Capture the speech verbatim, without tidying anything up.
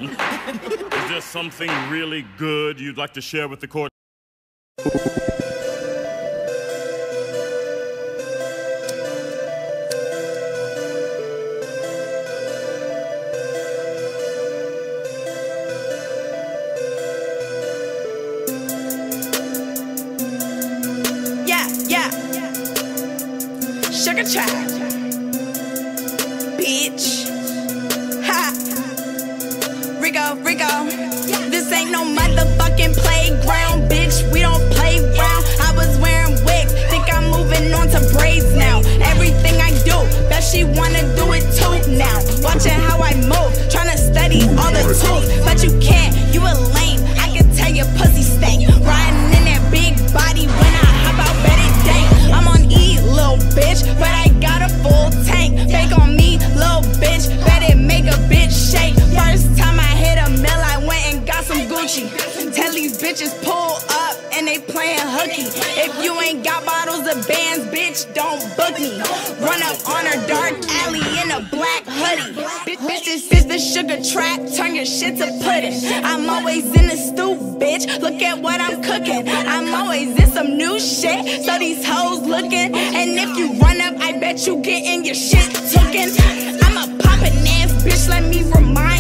Is there something really good you'd like to share with the court? Yeah, yeah. Sugar child. Bitch. Ha. Rigo, Rigo. This ain't no motherfucking playground, bitch. We don't play around. I was wearing wigs, think I'm moving on to braids now. Everything I do, bet she wanna do it too now. Watching how I move, tryna study all the tools, but you can't, you a lame. I can tell your pussy stank. Riding in that big body when I hop out, bet it dank. I'm on E, little bitch, but I got a full tank. Fake on me, little bitch, bet it make a bitch shake. First time I hit a mill, I went and got some Gucci. Tell these bitches pull up and they playing hooky. If you ain't got bottles of bands, bitch, don't book me. Run up on her dark alley in a black hoodie. Bitch, this is the sugar trap, turn your shit to pudding. I'm always in the stew, bitch, look at what I'm cooking. I'm always in some new shit, so these hoes looking. And if you run up, I bet you getting your shit tooken. I'm a poppin' ass bitch, let me remind